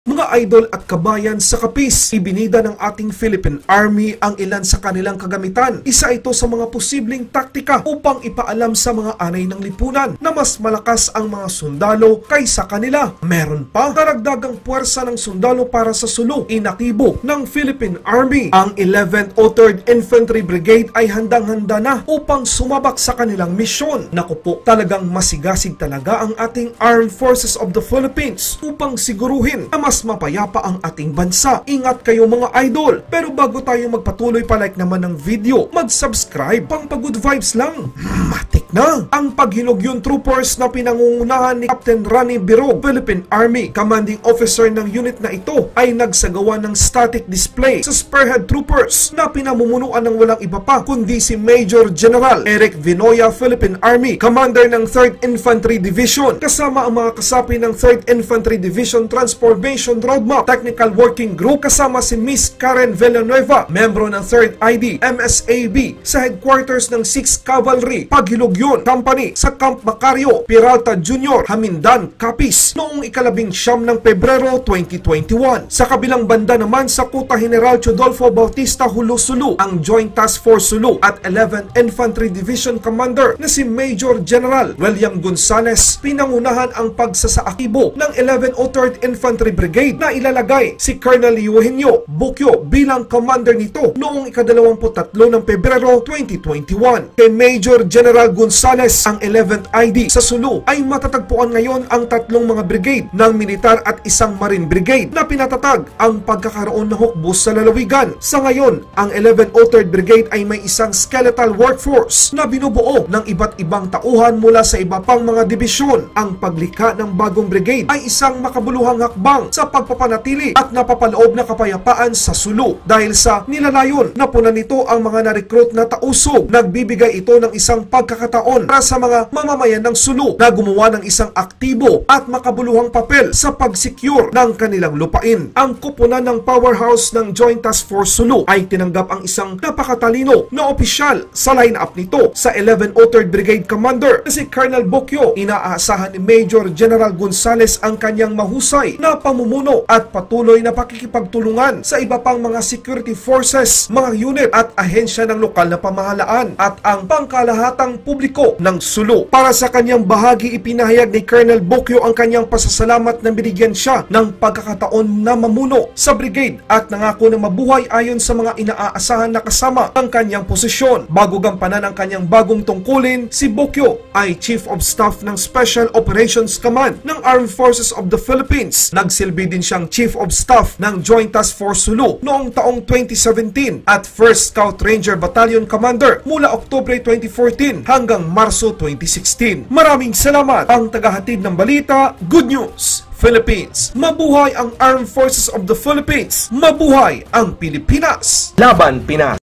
Mga idol at kabayan sa kapis, ibinida ng ating Philippine Army ang ilan sa kanilang kagamitan. Isa ito sa mga posibleng taktika upang ipaalam sa mga anay ng lipunan na mas malakas ang mga sundalo kaysa kanila. Meron pa, karagdagang puwersa ng sundalo para sa sulong inaktibo ng Philippine Army. Ang 11th o 3rd Infantry Brigade ay handang-handa na upang sumabak sa kanilang misyon. Naku po, talagang masigasig talaga ang ating Armed Forces of the Philippines upang siguruhin na mas mapayapa ang ating bansa. Ingat kayo mga idol. Pero bago tayo magpatuloy, palike naman ng video, mag-subscribe, pang pa-good vibes lang. Matik na ang paghinugyon troopers na pinangungunahan ni Captain Rani Birog, Philippine Army. Commanding officer ng unit na ito ay nagsagawa ng static display sa spearhead troopers na pinamumunuan ng walang iba pa kundi si Major General Eric Vinoya, Philippine Army, commander ng 3rd Infantry Division, kasama ang mga kasapi ng 3rd Infantry Division Transformation Roadmap Technical Working Group, kasama si Miss Karen Villanueva, membro ng 3rd ID MSAB sa headquarters ng 6th Cavalry Paghilugyon Company sa Camp Macario, Peralta Jr., Hamindan, Capiz noong 19 ng Pebrero 2021. Sa kabilang banda naman, sa Kuta General Chodolfo Bautista Hulu Sulu, ang Joint Task Force Sulu at 11th Infantry Division Commander na si Major General William Gonzales, pinangunahan ang pagsasaakibo ng 11th o 3rd Infantry Brigade na ilalagay si Colonel Eugenio Bukyo bilang commander nito noong 23 ng Pebrero 2021. Kay Major General Gonzales, ang 11th ID sa Sulu ay matatagpuan ngayon ang tatlong mga brigade ng militar at isang marine brigade na pinatatag ang pagkakaroon ng hukbos sa lalawigan. Sa ngayon, ang 11th o 3rd Brigade ay may isang skeletal workforce na binubuo ng iba't ibang tauhan mula sa iba pang mga dibisyon. Ang paglikha ng bagong brigade ay isang makabuluhang hakbang sa pagpapanatili at napapaloob na kapayapaan sa Sulu dahil sa nilalayon na punan nito ang mga na-recruit na tausog. Nagbibigay ito ng isang pagkakataon para sa mga mamamayan ng Sulu na gumawa ng isang aktibo at makabuluhang papel sa pag-secure ng kanilang lupain. Ang kupunan ng powerhouse ng Joint Task Force Sulu ay tinanggap ang isang napakatalino na opisyal sa line-up nito sa 11th o 3rd Brigade Commander na si Colonel Bokyo. Inaasahan ni Major General Gonzales ang kanyang mahusay na pamumuno at patuloy na pakikipagtulungan sa iba pang mga security forces, mga unit at ahensya ng lokal na pamahalaan at ang pangkalahatang publiko ng Sulu. Para sa kanyang bahagi, ipinahayag ni Colonel Bokyo ang kanyang pasasalamat na binigyan siya ng pagkakataon na mamuno sa brigade at nangako na mabuhay ayon sa mga inaasahan na kasama ang kanyang posisyon. Bago gampanan ang kanyang bagong tungkulin, si Bokyo ay Chief of Staff ng Special Operations Command ng Armed Forces of the Philippines. Nagsilbi din siyang Chief of Staff ng Joint Task Force Sulu noong taong 2017 at 1st Scout Ranger Battalion Commander mula Oktubre 2014 hanggang Marso 2016. Maraming salamat. Ang tagahatid ng balita, Good News Philippines. Mabuhay ang Armed Forces of the Philippines. Mabuhay ang Pilipinas. Laban Pinas.